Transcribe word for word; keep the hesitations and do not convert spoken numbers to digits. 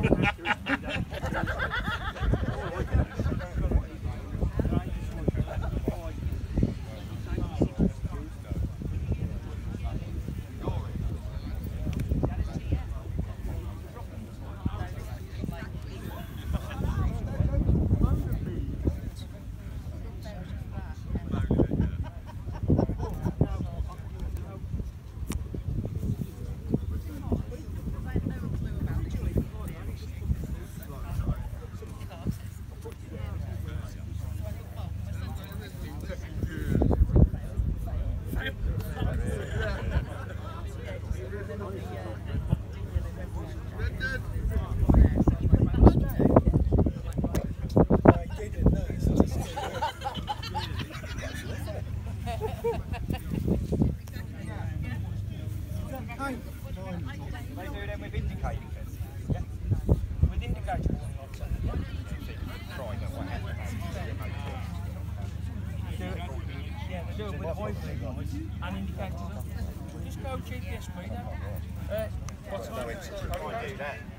They do them with indicators. Yeah. With indicators and not so. Try that one. Do it. Yeah, they do it with a hybrid guys and indicators. Just go G P S speed. Uh, what's the